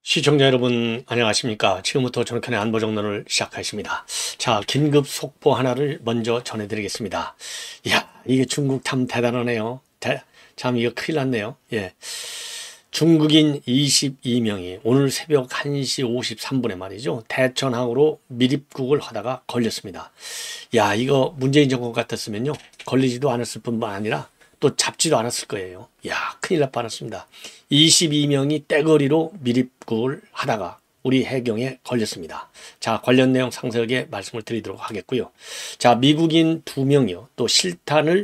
시청자 여러분 안녕하십니까. 지금부터 전편의 안보정론을 시작하겠습니다. 자, 긴급 속보 하나를 먼저 전해드리겠습니다. 이야, 이게 중국 참 대단하네요. 참 이거 큰일 났네요. 예. 중국인 22명이 오늘 새벽 1시 53분에 말이죠, 대천항으로 밀입국을 하다가 걸렸습니다. 야, 이거 문재인 정권 같았으면요, 걸리지도 않았을 뿐만 아니라 또 잡지도 않았을 거예요. 야, 큰일 날 뻔했습니다. 22명이 떼거리로 밀입국을 하다가 우리 해경에 걸렸습니다. 자, 관련 내용 상세하게 말씀을 드리도록 하겠고요. 자, 미국인 2명이요. 또 실탄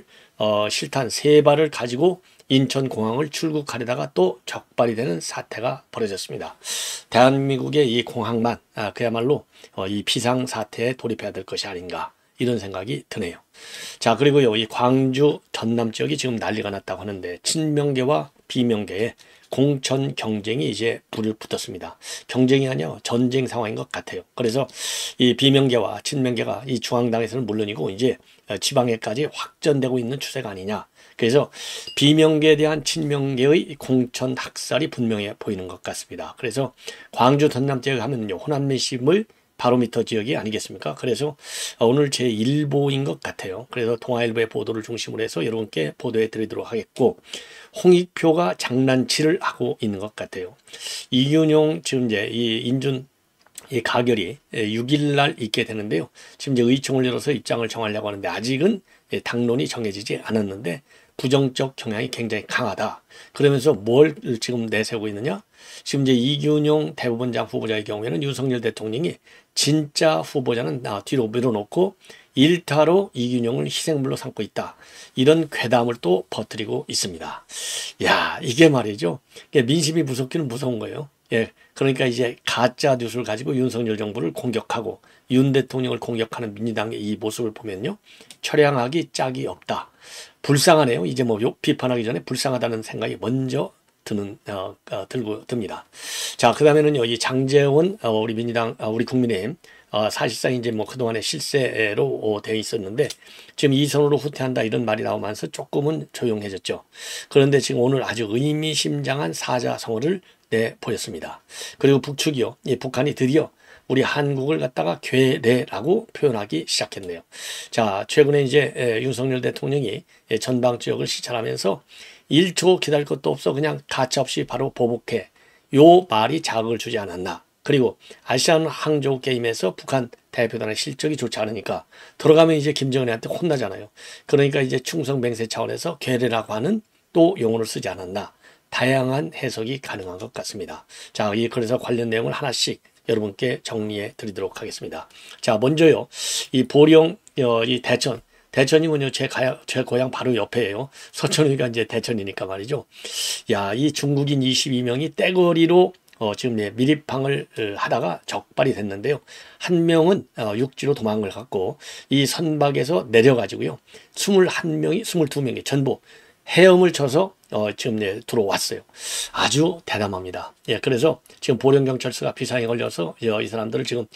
3발을 가지고 인천공항을 출국하려다가 또 적발이 되는 사태가 벌어졌습니다. 대한민국의 이 공항만 그야말로 이 비상사태에 돌입해야 될 것이 아닌가, 이런 생각이 드네요. 자, 그리고요, 이 광주 전남 지역이 지금 난리가 났다고 하는데, 친명계와 비명계의 공천 경쟁이 이제 불을 붙었습니다. 경쟁이 아니라 전쟁 상황인 것 같아요. 그래서 이 비명계와 친명계가 이 중앙당에서는 물론이고 이제 지방에까지 확전되고 있는 추세가 아니냐. 그래서 비명계에 대한 친명계의 공천 학살이 분명해 보이는 것 같습니다. 그래서 광주 전남 지역 하면요, 호남매심을 바로미터 지역이 아니겠습니까? 그래서 오늘 제1보인 것 같아요. 그래서 동아일보의 보도를 중심으로 해서 여러분께 보도해 드리도록 하겠고, 홍익표가 장난치를 하고 있는 것 같아요. 이균용 지금 이제 이 인준 이 가결이 6일 날 있게 되는데요. 지금 이제 의총을 열어서 입장을 정하려고 하는데 아직은 당론이 정해지지 않았는데 부정적 경향이 굉장히 강하다. 그러면서 뭘 지금 내세우고 있느냐? 지금 이제 이균용 대법원장 후보자의 경우에는 윤석열 대통령이 진짜 후보자는 뒤로 밀어놓고 일타로 이균용을 희생물로 삼고 있다, 이런 괴담을 또 퍼뜨리고 있습니다. 야, 이게 말이죠, 민심이 무섭기는 무서운 거예요. 예, 그러니까 이제 가짜 뉴스를 가지고 윤석열 정부를 공격하고 윤 대통령을 공격하는 민주당의 이 모습을 보면요, 처량하기 짝이 없다. 불쌍하네요. 이제 뭐 비판하기 전에 불쌍하다는 생각이 먼저 듭니다. 자, 그 다음에는요, 이 장제원 우리 민주당 우리 국민의힘 사실상 이제 뭐 그동안에 실세로 돼 있었는데 지금 이선으로 후퇴한다, 이런 말이 나오면서 조금은 조용해졌죠. 그런데 지금 오늘 아주 의미심장한 사자성어를 내보였습니다. 그리고 북측이요, 이 북한이 드디어 우리 한국을 갖다가 괴뢰라고 표현하기 시작했네요. 자, 최근에 이제 윤석열 대통령이 전방 지역을 시찰하면서 1초 기다릴 것도 없어 그냥 가차없이 바로 보복해, 요 말이 자극을 주지 않았나. 그리고 아시안 항저우 게임에서 북한 대표단의 실적이 좋지 않으니까 들어가면 이제 김정은한테 혼나잖아요. 그러니까 이제 충성맹세 차원에서 괴뢰라고 하는 또 용어를 쓰지 않았나. 다양한 해석이 가능한 것 같습니다. 자, 그래서 관련 내용을 하나씩 여러분께 정리해 드리도록 하겠습니다. 자, 먼저요, 이 보령 이 대천이군요. 제 고향 바로 옆에예요. 서천이가 이제 대천이니까 말이죠. 야, 이 중국인 22명이 떼거리로 지금 밀입항을 하다가 적발이 됐는데요. 한 명은 육지로 도망을 갔고 이 선박에서 내려가지고요, 22명이 전부 헤엄을 쳐서 지금 들어왔어요. 아주 대담합니다. 예, 그래서 지금 보령경찰서가 비상에 걸려서 이 사람들을 지금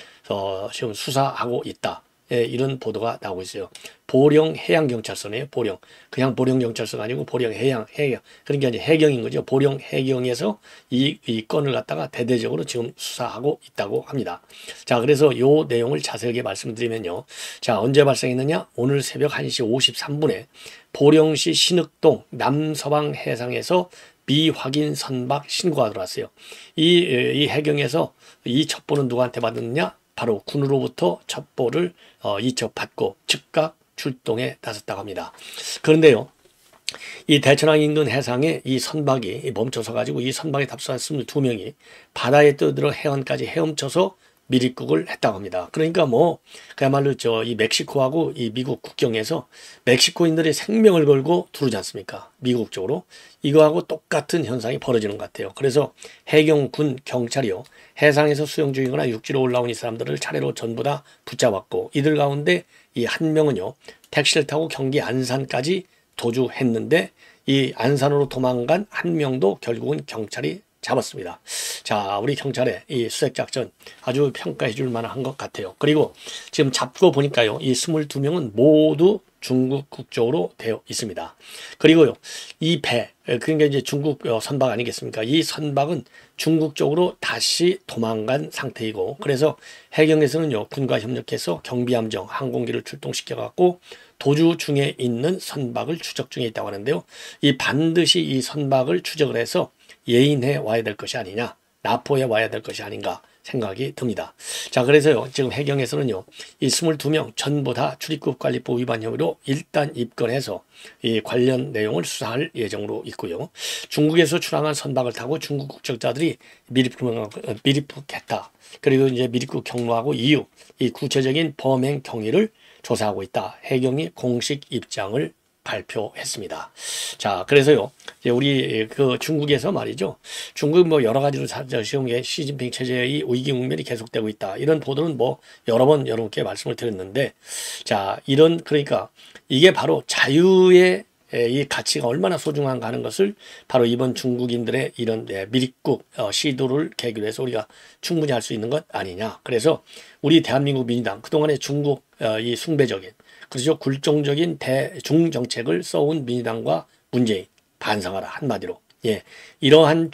수사하고 있다. 예, 이런 보도가 나오고 있어요. 보령해양경찰서네요. 그냥 보령경찰서가 아니고 보령해양. 그러니까 이제 해경인 거죠. 보령해경에서 이 건을 갖다가 대대적으로 지금 수사하고 있다고 합니다. 자, 그래서 요 내용을 자세하게 말씀드리면요. 자, 언제 발생했느냐? 오늘 새벽 1시 53분에 보령시 신흑동 남서방 해상에서 미확인 선박 신고가 들어왔어요. 이 해경에서 이 첩보는 누구한테 받았느냐? 바로 군으로부터 첩보를 이첩받고 즉각 출동에 나섰다고 합니다. 그런데요, 이 대천항 인근 해상에 이 선박이 멈춰서 가지고 이 선박에 탑승한 22명이 바다에 떠들어 해안까지 헤엄쳐서 밀입국을 했다고 합니다. 그러니까 뭐 그야말로 이 멕시코하고 이 미국 국경에서 멕시코인들의 생명을 걸고 두르지 않습니까? 미국 쪽으로. 이거하고 똑같은 현상이 벌어지는 것 같아요. 그래서 해경, 군, 경찰이요, 해상에서 수영 중이거나 육지로 올라온 이 사람들을 차례로 전부 다 붙잡았고, 이들 가운데 이 한 명은요, 택시를 타고 경기 안산까지 도주했는데 이 안산으로 도망간 한 명도 결국은 경찰이 잡았습니다. 자, 우리 경찰의 이 수색작전 아주 평가해 줄 만한 것 같아요. 그리고 지금 잡고 보니까요, 이 22명은 모두 중국 국적으로 되어 있습니다. 그리고요, 이 배, 그러니까 이제 중국 선박 아니겠습니까? 이 선박은 중국 쪽으로 다시 도망간 상태이고, 그래서 해경에서는요, 군과 협력해서 경비함정, 항공기를 출동시켜갖고 도주 중에 있는 선박을 추적 중에 있다고 하는데요. 이 반드시 이 선박을 추적을 해서 예인해 와야 될 것이 아니냐, 납포해 와야 될 것이 아닌가 생각이 듭니다. 자, 그래서요, 지금 해경에서는요, 이 22명 전부 다 출입국관리법 위반 혐의로 일단 입건해서 이 관련 내용을 수사할 예정으로 있고요. 중국에서 출항한 선박을 타고 중국 국적자들이 미입국했다. 그리고 이제 미입국 경로하고 이유, 이 구체적인 범행 경위를 조사하고 있다. 해경이 공식 입장을 발표했습니다. 자, 그래서요, 이제 우리 그 중국에서 말이죠. 중국 뭐 여러 가지로 시험 게 시진핑 체제의 위기 국면이 계속되고 있다. 이런 보도는 뭐 여러 번 여러분께 말씀을 드렸는데, 자, 그러니까 이게 바로 자유의 이 가치가 얼마나 소중한가 하는 것을 바로 이번 중국인들의 이런 밀입국 시도를 계기로 해서 우리가 충분히 할 수 있는 것 아니냐. 그래서 우리 대한민국 민주당 그동안에 중국 이 숭배적인, 그렇죠, 굴종적인 대중 정책을 써온 민주당과 문재인 반성하라 한마디로. 예, 이러한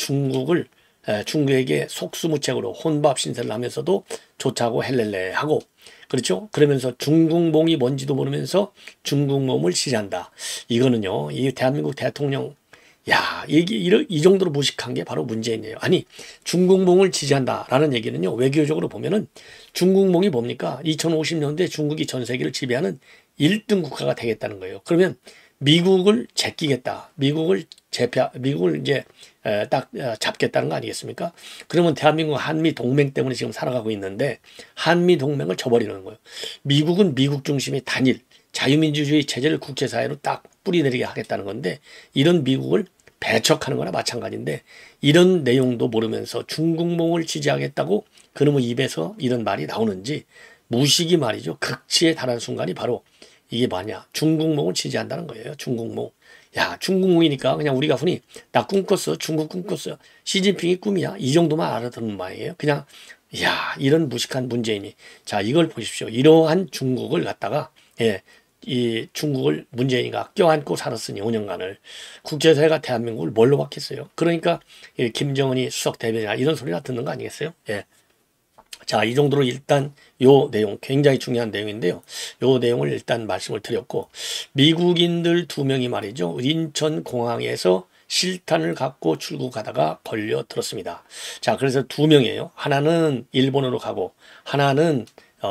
중국에게 속수무책으로 혼밥 신세를 하면서도 좋다고 헬렐레 하고, 그렇죠? 그러면서 중국몽이 뭔지도 모르면서 중국몽을 지지한다. 이거는요, 이 대한민국 대통령, 야, 이 정도로 무식한 게 바로 문재인이에요. 아니, 중국몽을 지지한다라는 얘기는요, 외교적으로 보면은 중국몽이 뭡니까? 2050년대 중국이 전 세계를 지배하는 1등 국가가 되겠다는 거예요. 그러면 미국을 제끼겠다. 미국을 이제 딱 잡겠다는 거 아니겠습니까? 그러면 대한민국 한미 동맹 때문에 지금 살아가고 있는데 한미 동맹을 저버리는 거예요. 미국은 미국 중심의 단일 자유민주주의 체제를 국제사회로 딱 뿌리내리게 하겠다는 건데, 이런 미국을 배척하는 거나 마찬가지인데, 이런 내용도 모르면서 중국몽을 지지하겠다고 그놈의 입에서 이런 말이 나오는지, 무식이 말이죠. 극치에 달한 순간이 바로 이게 뭐냐, 중국몽을 지지한다는 거예요. 중국몽. 야, 중국몽이니까 그냥 우리가 흔히 나 꿈꿨어, 중국 꿈꿨어, 시진핑이 꿈이야, 이 정도만 알아듣는 말이에요. 그냥 야, 이런 무식한 문재인이. 자, 이걸 보십시오. 이러한 중국을 갖다가, 예, 이 중국을 문재인이가 껴안고 살았으니 5년간을 국제사회가 대한민국을 뭘로 받겠어요? 그러니까 김정은이 수석 대변이나 이런 소리나 듣는 거 아니겠어요? 예. 자, 이 정도로 일단 요 내용 굉장히 중요한 내용인데요. 요 내용을 일단 말씀을 드렸고, 미국인들 2명이 말이죠, 인천공항에서 실탄을 갖고 출국하다가 걸려들었습니다. 자, 그래서 2명이에요. 하나는 일본으로 가고 하나는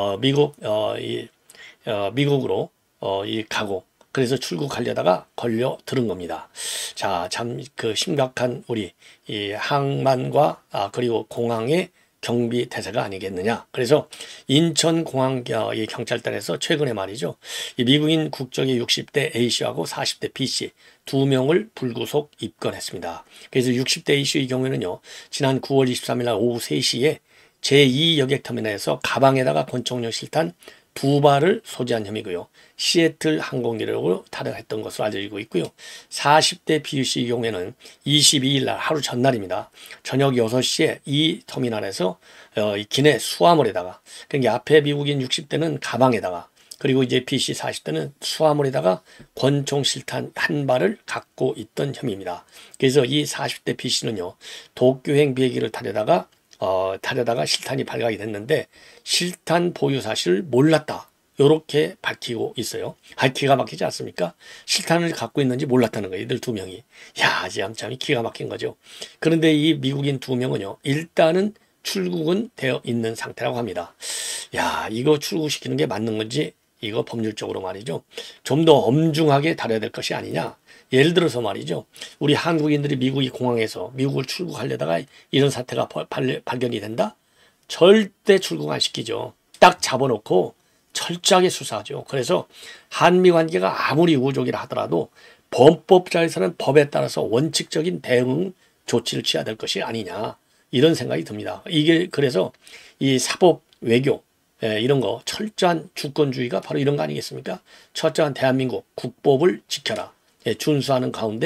미국으로 가고, 그래서 출국하려다가 걸려들은 겁니다. 자, 참 그 심각한 우리 이 항만과 그리고 공항의 경비 대사가 아니겠느냐. 그래서 인천공항 이 경찰단에서 최근에 말이죠, 이 미국인 국적의 60대 A씨하고 40대 B씨 2명을 불구속 입건했습니다. 그래서 60대 A씨의 경우에는요, 지난 9월 23일 날 오후 3시에 제2여객터미널에서 가방에다가 권총용 실탄 2발을 소지한 혐의고요. 시애틀 항공기로 탈영했던 것으로 알려지고 있고요. 40대 B씨의 경우에는 22일 날 하루 전날입니다. 저녁 6시에 이 터미널에서 기내 수화물에다가, 그러니까 앞에 미국인 60대는 가방에다가, 그리고 이제 B씨 40대는 수화물에다가 권총 실탄 1발을 갖고 있던 혐의입니다. 그래서 이 40대 B씨는요, 도쿄행 비행기를 타려다가 실탄이 발각이 됐는데 실탄 보유 사실을 몰랐다, 이렇게 밝히고 있어요. 기가 막히지 않습니까? 실탄을 갖고 있는지 몰랐다는 거예요, 이들 2명이. 야, 참 기가 막힌 거죠. 그런데 이 미국인 2명은요, 일단은 출국은 되어 있는 상태라고 합니다. 야, 이거 출국시키는 게 맞는 건지, 이거 법률적으로 말이죠, 좀 더 엄중하게 다뤄야 될 것이 아니냐. 예를 들어서 말이죠, 우리 한국인들이 미국이 공항에서 미국을 출국하려다가 이런 사태가 발견이 된다? 절대 출국 안 시키죠. 딱 잡아놓고 철저하게 수사하죠. 그래서 한미 관계가 아무리 우호적이라 하더라도 범법자에서는 법에 따라서 원칙적인 대응 조치를 취해야 될 것이 아니냐, 이런 생각이 듭니다. 이게 그래서 이 사법 외교 이런 거, 철저한 주권주의가 바로 이런 거 아니겠습니까? 철저한 대한민국 국법을 지켜라, 준수하는 가운데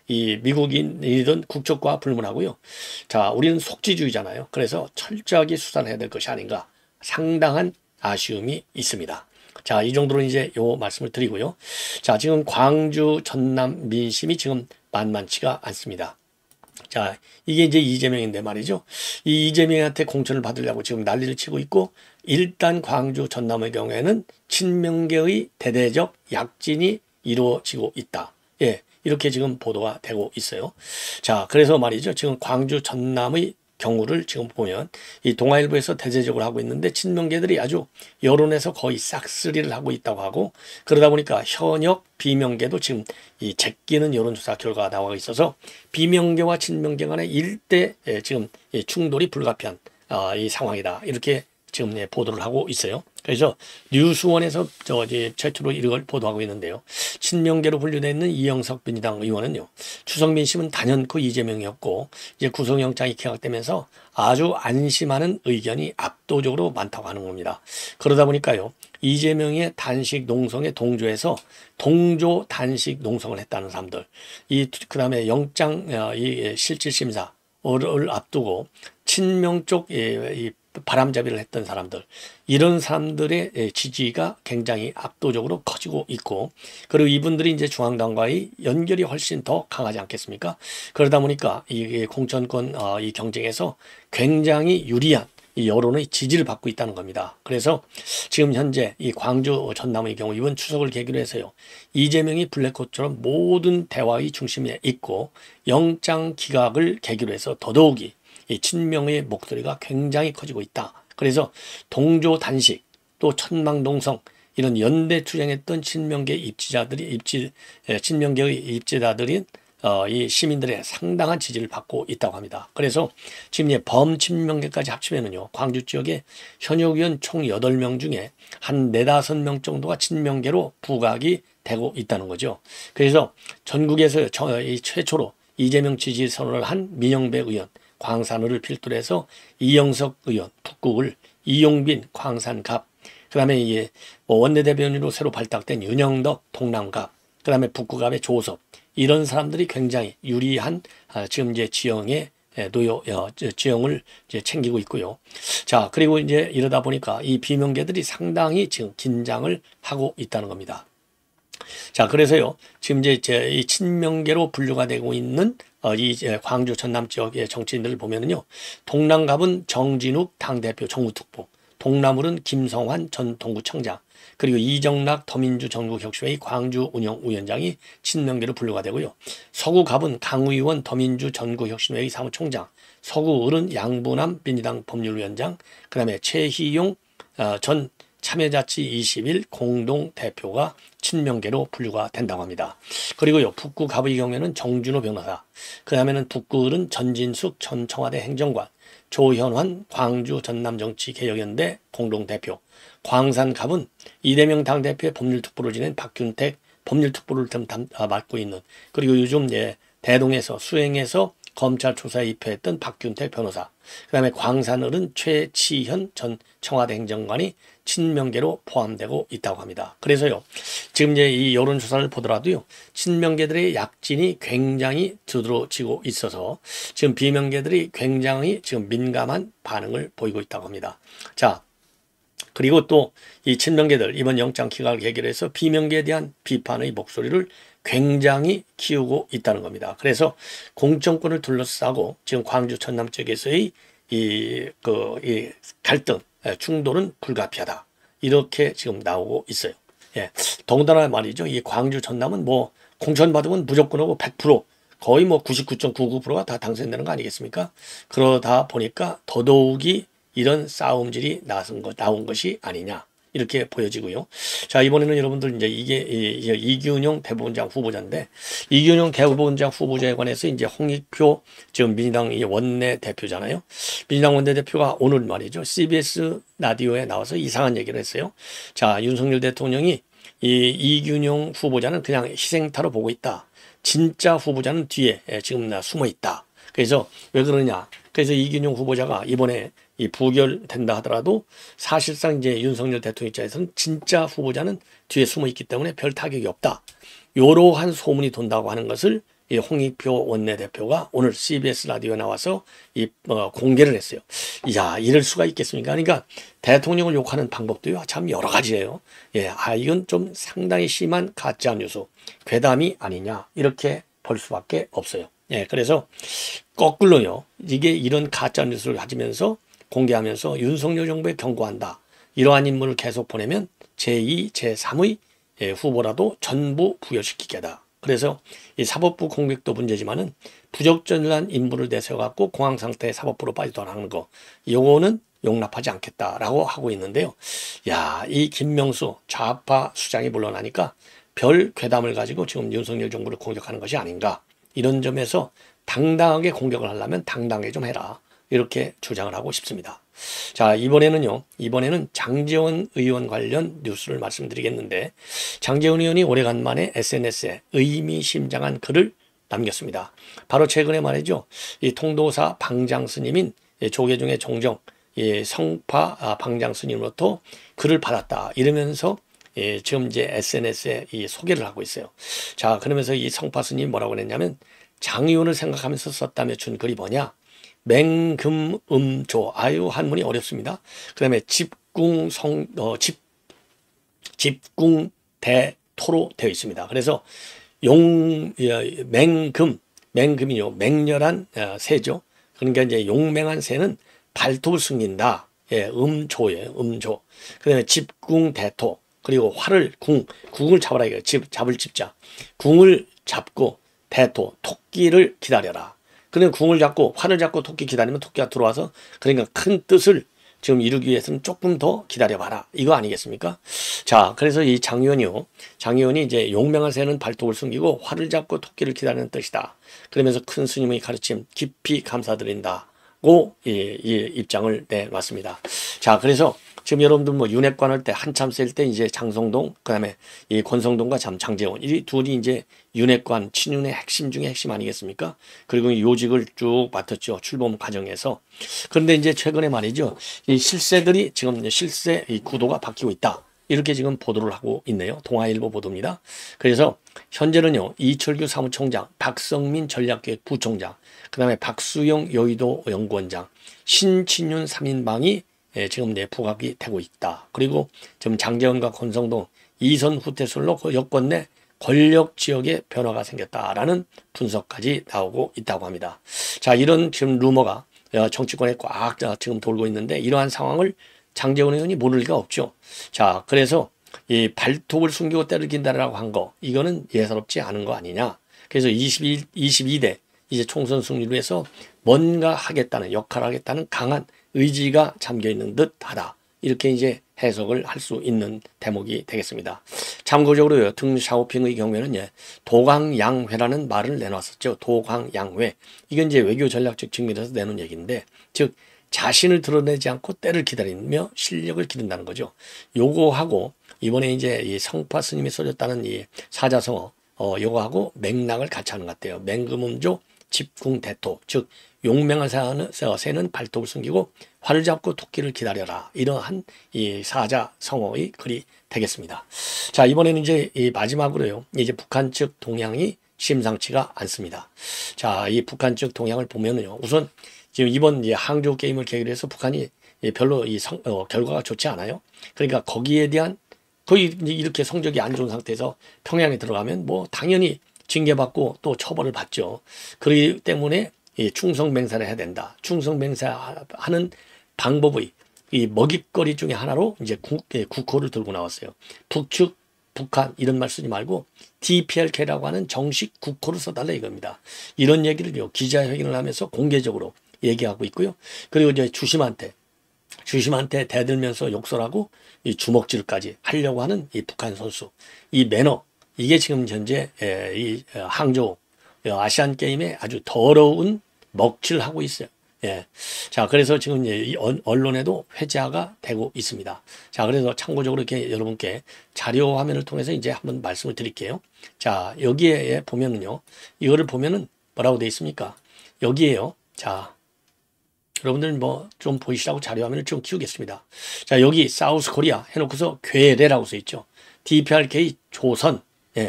이 미국인이든 국적과 불문하고요. 자, 우리는 속지주의잖아요. 그래서 철저하게 수사를 해야 될 것이 아닌가 상당한 아쉬움이 있습니다. 자, 이 정도로 이제 요 말씀을 드리고요. 자, 지금 광주 전남 민심이 지금 만만치가 않습니다. 자, 이게 이제 이재명인데 말이죠. 이 이재명한테 공천을 받으려고 지금 난리를 치고 있고, 일단 광주 전남의 경우에는 친명계의 대대적 약진이 이루어지고 있다. 예, 이렇게 지금 보도가 되고 있어요. 자, 그래서 말이죠. 지금 광주 전남의 경우를 지금 보면 이 동아일보에서 대대적으로 하고 있는데 친명계들이 아주 여론에서 거의 싹쓸이를 하고 있다고 하고, 그러다 보니까 현역 비명계도 지금 이 제끼는 여론조사 결과가 나와 있어서 비명계와 친명계 간의 일대 지금 충돌이 불가피한 이 상황이다. 이렇게 지금 보도를 하고 있어요. 그래서 뉴스원에서 최초로 이걸 보도하고 있는데요. 친명계로 분류되어 있는 이영석 민주당 의원은요, 추석 민심은 단연코 이재명이었고 이제 구속영장이 기각되면서 아주 안심하는 의견이 압도적으로 많다고 하는 겁니다. 그러다 보니까요, 이재명의 단식 농성에 동조해서 동조 단식 농성을 했다는 사람들, 그다음에 영장 이 실질심사를 앞두고 친명 쪽 이 바람잡이를 했던 사람들, 이런 사람들의 지지가 굉장히 압도적으로 커지고 있고, 그리고 이분들이 이제 중앙당과의 연결이 훨씬 더 강하지 않겠습니까? 그러다 보니까 이 공천권 이 경쟁에서 굉장히 유리한 이 여론의 지지를 받고 있다는 겁니다. 그래서 지금 현재 이 광주 전남의 경우 이번 추석을 계기로 해서요, 이재명이 블랙홀처럼 모든 대화의 중심에 있고 영장 기각을 계기로 해서 더더욱이 이 친명의 목소리가 굉장히 커지고 있다. 그래서 동조 단식, 또 천망동성, 이런 연대 투쟁했던 친명계 친명계의 입지자들인 이 시민들의 상당한 지지를 받고 있다고 합니다. 그래서 지금 범친명계까지 합치면은요, 광주 지역에 현역 의원 총 8명 중에 한 4, 5명 정도가 친명계로 부각이 되고 있다는 거죠. 그래서 전국에서 최초로 이재명 지지 선언을 한 민영배 의원, 광산을을 필두로 해서 이영석 의원, 북구을, 이용빈, 광산갑, 그 다음에 원내대변인으로 새로 발탁된 윤영덕, 동남갑, 그 다음에 북구갑의 조섭, 이런 사람들이 굉장히 유리한 지금 이제 지형의 지형을 이제 챙기고 있고요. 자, 그리고 이제 이러다 보니까 이 비명계들이 상당히 지금 긴장을 하고 있다는 겁니다. 자, 그래서요, 지금 이제 이 친명계로 분류가 되고 있는 이 광주 전남 지역의 정치인들을 보면은요, 동남갑은 정진욱 당대표 정무특보, 동남울은 김성환 전 동구청장, 그리고 이정락 더민주 전국혁신회의 광주 운영위원장이 친명계로 분류가 되고요. 서구갑은 강의원 더민주 전국혁신회의 사무총장, 서구을은 양부남 민주당 법률위원장, 그 다음에 최희용 전 참여자치 21 공동대표가 친명계로 분류가 된다고 합니다. 그리고요, 북구갑의 경우에는 정준호 변호사, 그 다음에는 북구을은 전진숙 전 청와대 행정관, 조현환 광주 전남정치개혁연대 공동대표, 광산갑은 이재명 당대표의 법률특보를 지낸 박균택 법률특보를 맡고 있는, 그리고 요즘 대동에서 수행해서 검찰 조사에 입회했던 박균택 변호사, 그 다음에 광산을은 최치현 전 청와대 행정관이 친명계로 포함되고 있다고 합니다. 그래서요, 지금 이제 이 여론조사를 보더라도요, 친명계들의 약진이 굉장히 두드러지고 있어서 지금 비명계들이 굉장히 지금 민감한 반응을 보이고 있다고 합니다. 자, 그리고 또 이 친명계들 이번 영장 기각을 계기로 해서 비명계에 대한 비판의 목소리를 굉장히 키우고 있다는 겁니다. 그래서 공천권을 둘러싸고 지금 광주 전남 쪽에서의 이 갈등, 충돌은 불가피하다, 이렇게 지금 나오고 있어요. 예, 더군다나 말이죠, 이 광주 전남은 뭐 공천 받으면 무조건 하고 100%, 거의 뭐 99.99%가 다 당선되는 거 아니겠습니까? 그러다 보니까 더더욱이 이런 싸움질이 나온 것이 아니냐, 이렇게 보여지고요. 자, 이번에는 여러분들 이제 이게 이균용 대법원장 후보자인데, 이균용 대법원장 후보자에 관해서 이제 홍익표 지금 민주당 원내 대표잖아요. 민주당 원내 대표가 오늘 말이죠, CBS 라디오에 나와서 이상한 얘기를 했어요. 자, 윤석열 대통령이 이 이균용 후보자는 그냥 희생타로 보고 있다. 진짜 후보자는 뒤에 지금 숨어 있다. 그래서 왜 그러냐? 그래서 이균용 후보자가 이번에 이 부결된다 하더라도 사실상 이제 윤석열 대통령 입장에서는 진짜 후보자는 뒤에 숨어 있기 때문에 별 타격이 없다, 이러한 소문이 돈다고 하는 것을 이 홍익표 원내대표가 오늘 CBS 라디오에 나와서 공개를 했어요. 야, 이럴 수가 있겠습니까? 그러니까 대통령을 욕하는 방법도요, 참 여러 가지예요. 예, 이건 좀 상당히 심한 가짜 뉴스, 괴담이 아니냐, 이렇게 볼 수밖에 없어요. 예, 그래서 거꾸로요, 이게 이런 가짜 뉴스를 가지면서 공개하면서 윤석열 정부에 경고한다. 이러한 인물을 계속 보내면 제2, 제3의 후보라도 전부 부여시키겠다. 그래서 이 사법부 공백도 문제지만은 부적절한 인물을 내세워갖고 공황 상태의 사법부로 빠지도록 거, 요거는 용납하지 않겠다라고 하고 있는데요. 야, 이 김명수 좌파 수장이 물러나니까 별 괴담을 가지고 지금 윤석열 정부를 공격하는 것이 아닌가. 이런 점에서 당당하게 공격을 하려면 당당하게 좀 해라. 이렇게 주장을 하고 싶습니다. 자, 이번에는 장제원 의원 관련 뉴스를 말씀드리겠는데, 장제원 의원이 오래간만에 SNS에 의미심장한 글을 남겼습니다. 바로 최근에 말이죠, 이 통도사 방장스님인 조계종의 종정 성파 방장스님으로부터 글을 받았다 이러면서 지금 이제 SNS에 이 소개를 하고 있어요. 자, 그러면서 이 성파 스님 뭐라고 그랬냐면, 장 의원을 생각하면서 썼다며 준 글이 뭐냐? 맹금음조. 아유, 한문이 어렵습니다. 그 다음에 집궁대토로 되어 있습니다. 그래서 맹금이요, 맹렬한 새죠. 그러니까 이제 용맹한 새는 발톱을 숨긴다. 예, 음조예요, 음조. 그 다음에 집궁대토. 그리고 궁을 잡아라 이거예요. 잡을 집자. 궁을 잡고 대토, 토끼를 기다려라. 그러니까 궁을 잡고 활을 잡고 토끼 기다리면 토끼가 들어와서, 그러니까 큰 뜻을 지금 이루기 위해서는 조금 더 기다려봐라. 이거 아니겠습니까? 자, 그래서 이 장 의원이 이제 용맹한 새는 발톱을 숨기고 활을 잡고 토끼를 기다리는 뜻이다. 그러면서 큰 스님의 가르침 깊이 감사드린다고 이 입장을 내놨습니다. 자, 그래서 지금 여러분들 뭐 윤핵관 할 때 한참 셀 때 이제 장성동, 그다음에 이 권성동과 장제원, 이 둘이 이제 윤핵관 친윤의 핵심 중에 핵심 아니겠습니까? 그리고 요직을 쭉 맡았죠, 출범 과정에서. 그런데 이제 최근에 말이죠, 이 실세들이 지금 실세 이 구도가 바뀌고 있다. 이렇게 지금 보도를 하고 있네요. 동아일보 보도입니다. 그래서 현재는요, 이철규 사무총장, 박성민 전략기획 부총장, 그다음에 박수영 여의도 연구원장, 신친윤 3인방이 지금 부각이 되고 있다. 그리고 지금 장제원과 권성동 2선 후퇴설로 그 여권 내 권력 지역에 변화가 생겼다라는 분석까지 나오고 있다고 합니다. 자, 이런 지금 루머가 정치권에 꽉 지금 돌고 있는데, 이러한 상황을 장제원 의원이 모를 리가 없죠. 자, 그래서 이 발톱을 숨기고 때를 긴다라고 한 거, 이거는 예사롭지 않은 거 아니냐. 그래서 22대 이제 총선 승리를 위해서 뭔가 하겠다는, 역할을 하겠다는 강한 의지가 잠겨 있는 듯하다. 이렇게 이제 해석을 할 수 있는 대목이 되겠습니다. 참고적으로요, 등샤오핑의 경우에는 도강양회라는 말을 내놨었죠. 도강양회. 이건 이제 외교 전략적 측면에서 내놓은 얘기인데, 즉 자신을 드러내지 않고 때를 기다리며 실력을 기른다는 거죠. 요거하고 이번에 이제 이 성파 스님이 써줬다는 이 사자성어, 요거하고 맥락을 같이 하는 것 같아요. 맹금음조 집궁대토, 즉 용맹한 새는 발톱을 숨기고 활을 잡고 토끼를 기다려라. 이러한 이 사자성어의 글이 되겠습니다. 자, 이번에는 이제 이 마지막으로요, 이제 북한 측 동향이 심상치가 않습니다. 자, 이 북한 측 동향을 보면은요, 우선 지금 이번 항저우 게임을 계기로 해서 북한이 별로 결과가 좋지 않아요. 그러니까 거기에 대한, 거의 이렇게 성적이 안 좋은 상태에서 평양에 들어가면 뭐 당연히 징계받고 또 처벌을 받죠. 그렇기 때문에 충성맹사를 해야 된다. 충성맹사하는 방법의 이 먹잇거리 중에 하나로 이제 국호를 들고 나왔어요. 북측, 북한 이런 말 쓰지 말고 DPRK라고 하는 정식 국호를 써달라 이겁니다. 이런 얘기를요, 기자회견을 하면서 공개적으로 얘기하고 있고요. 그리고 이제 주심한테 대들면서 욕설하고 이 주먹질까지 하려고 하는 이 북한 선수, 이 매너, 이게 지금 현재 이 항저우 아시안 게임에 아주 더러운 먹칠을 하고 있어요. 예. 자, 그래서 지금 이 언론에도 회자가 되고 있습니다. 자, 그래서 참고적으로 이렇게 여러분께 자료 화면을 통해서 이제 한번 말씀을 드릴게요. 자, 여기에 보면은요, 이거를 보면은 뭐라고 되어 있습니까? 여기에요. 자, 여러분들 뭐 좀 보이시라고 자료 화면을 좀 키우겠습니다. 자, 여기 사우스 코리아 해놓고서 괴뢰라고 써 있죠. DPRK 조선. 예.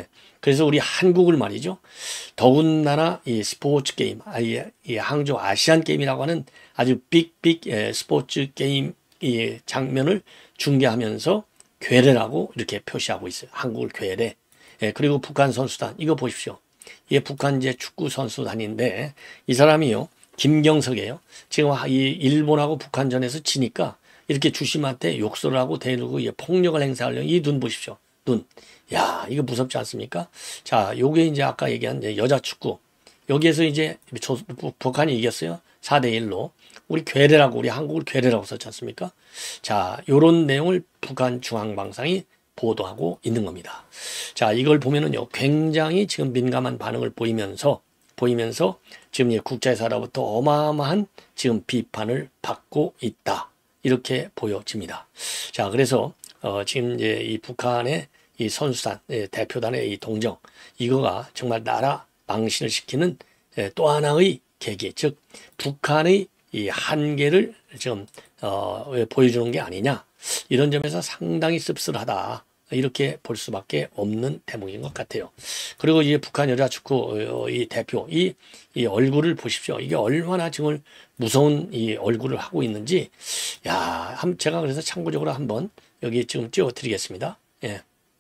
그래서 우리 한국을 말이죠. 더군다나 이 스포츠 게임, 이 항저우 아시안 게임이라고 하는 아주 빅 스포츠 게임 이 장면을 중계하면서 괴뢰라고 이렇게 표시하고 있어요. 한국을 괴뢰. 예, 그리고 북한 선수단 이거 보십시오. 이게 북한 이제 축구 선수단인데 이 사람이요. 김경석이에요. 지금 이 일본하고 북한전에서 지니까 이렇게 주심한테 욕설을 하고 대놓고 폭력을 행사하려는 이 눈 보십시오. 눈. 야, 이거 무섭지 않습니까? 자, 요게 이제 아까 얘기한 이제 여자 축구. 여기에서 이제 북한이 이겼어요. 4대1로. 우리 괴뢰라고, 우리 한국을 괴뢰라고 썼지 않습니까? 자, 요런 내용을 북한 중앙방송이 보도하고 있는 겁니다. 자, 이걸 보면은요, 굉장히 지금 민감한 반응을 보이면서 지금 국제사로부터 어마어마한 지금 비판을 받고 있다. 이렇게 보여집니다. 자, 그래서 지금 이제 이 북한의 이 선수단, 대표단의 이 동정, 이거가 정말 나라 망신을 시키는 또 하나의 계기, 즉 북한의 이 한계를 지금 보여주는 게 아니냐, 이런 점에서 상당히 씁쓸하다. 이렇게 볼 수밖에 없는 대목인 것 같아요. 그리고 이 북한 여자 축구 이 대표 이 얼굴을 보십시오. 이게 얼마나 지금 무서운 이 얼굴을 하고 있는지, 야, 제가 그래서 참고적으로 한번 여기 지금 띄워드리겠습니다. 예.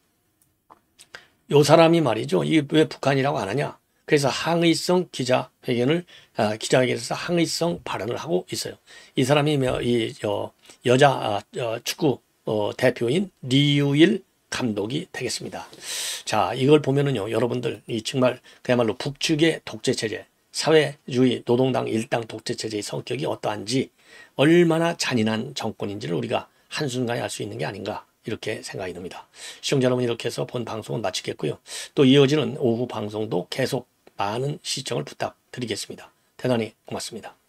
요 사람이 말이죠. 이게 왜 북한이라고 안 하냐? 그래서 항의성 기자회견에서 항의성 발언을 하고 있어요. 이 사람이 여자 축구 대표인 리유일 감독이 되겠습니다. 자, 이걸 보면은요, 여러분들 이 정말 그야말로 북측의 독재 체제, 사회주의 노동당 일당 독재 체제의 성격이 어떠한지, 얼마나 잔인한 정권인지를 우리가 한순간에 알 수 있는 게 아닌가, 이렇게 생각이 듭니다. 시청자 여러분, 이렇게 해서 본 방송은 마치겠고요. 또 이어지는 오후 방송도 계속 많은 시청을 부탁드리겠습니다. 대단히 고맙습니다.